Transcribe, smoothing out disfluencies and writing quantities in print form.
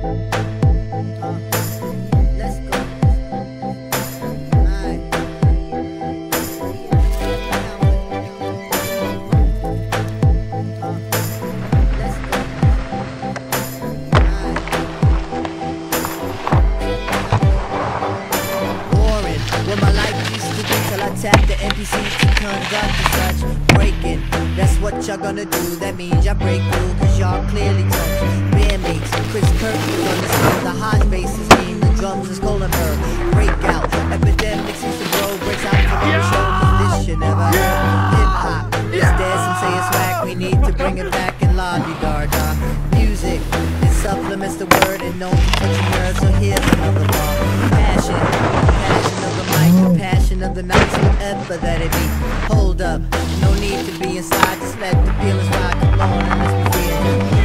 Let's go. What my life used to be till I tap the NPC to conduct and such. Breaking, that's what y'all gonna do. That means y'all break through, cause y'all clearly touch. Bandmates, Chris Kirk was on the scene. The Hodge bass is mean, the drums is Colenberg. Breakout, epidemics used to grow. Breaks out for the show, cause this shit never hurt. Hip hop, it's dead, some say it's whack. We need to bring it back in la-di-da-da. Music, it supplements the word and don't touch your nerves, so here's another bar. Passion of the mic, the passion of the night, whatever that it be. Hold up, no need to be inside, just let the feelings ride. Come on and let's begin.